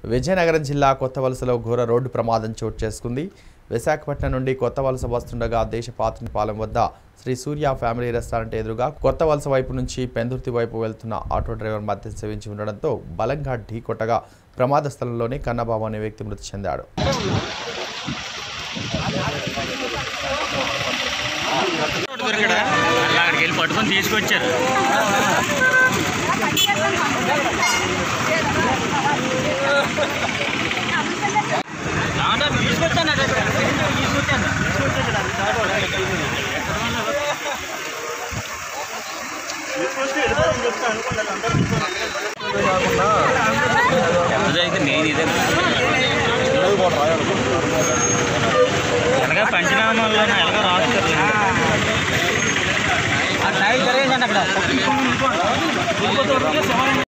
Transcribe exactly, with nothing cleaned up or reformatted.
విజయనగరం జిల్లా కొత్తవలసలో ఘోర రోడ్డు ప్రమాదం చోటు చేసుకుంది. విశాఖపట్నం నుండి కొత్తవలస వస్తుండగా దేశపాత్రపాలెం వద్ద శ్రీ సూర్య ఫ్యామిలీ రెస్టారెంట్ ఎదురుగా కొత్తవలస వైపు నుంచి పెందుర్తి వైపు వెళ్తున్న ఆటో డ్రైవర్ మద్యం సేవించి ఉండడంతో బలంగా ఢీకొట్టగా ప్రమాద స్థలంలోనే కన్నబాబు అనే వ్యక్తి మృతి చెందాడు. పంచనామాల్లో ఎలాగో రాస్తారు.